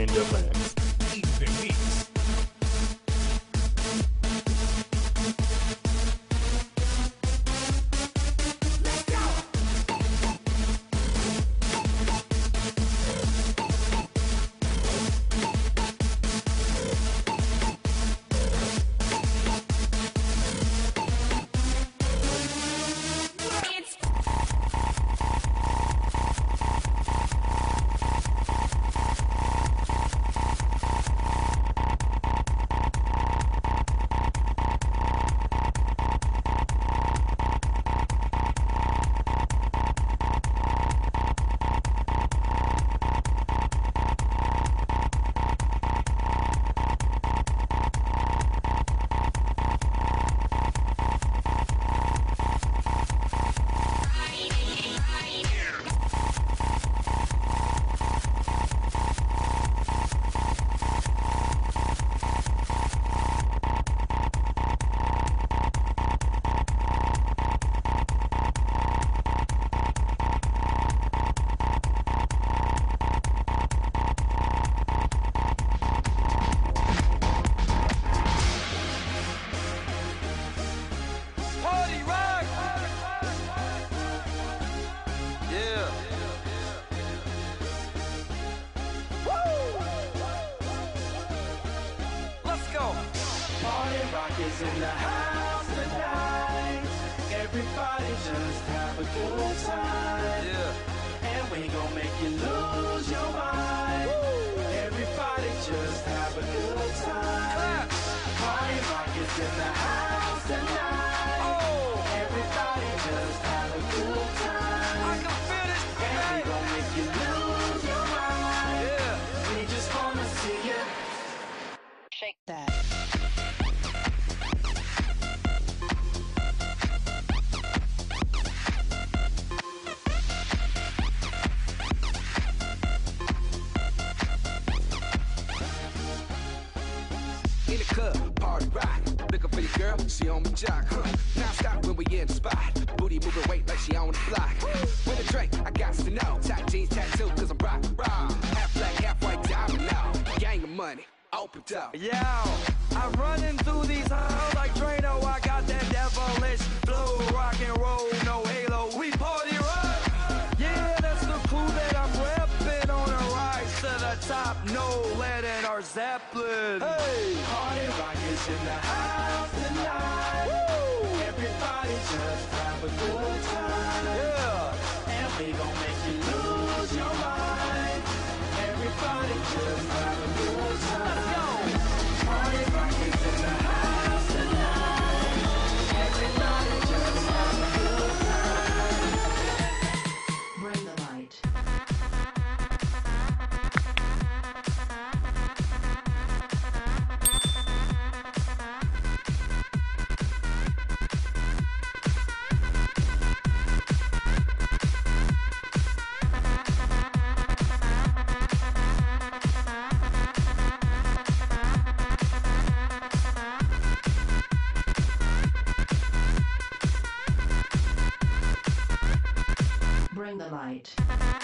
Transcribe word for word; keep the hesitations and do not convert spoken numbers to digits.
in the mix. Eat the mix. Is in the house tonight. Everybody just have a good time. Yeah. And we gon' make you lose your mind. Woo. Everybody just have a good time. Party rock is in the house tonight. Oh. Everybody just have a good time. I can feel it. And we gon' make you lose your mind. Yeah. We just wanna see you shake that. In the club, party rock. Looking for your girl, she on my jock, huh? Now stop when we in the spot. Booty moving weight like she on the block. With a drink, I got to know. Tight jeans, tattoo, cause I'm rock, raw. Half black, half white, diamond now. Gang of money, open up. Yeah, I'm running through these halls like Drano. I got that devilish flow, rock and roll, no halo. We party rock. Yeah, that's the crew that I'm repping on a rise to the top. No lead in our Zeppelin. Hey, party rock is in the house tonight. Woo. Everybody just have a good time. Yeah, and we gon' make you lose your mind. Everybody just have a good time. Let's go. Party rock is in the house tonight. Everybody just have a good time. Bring the light. Bring the light.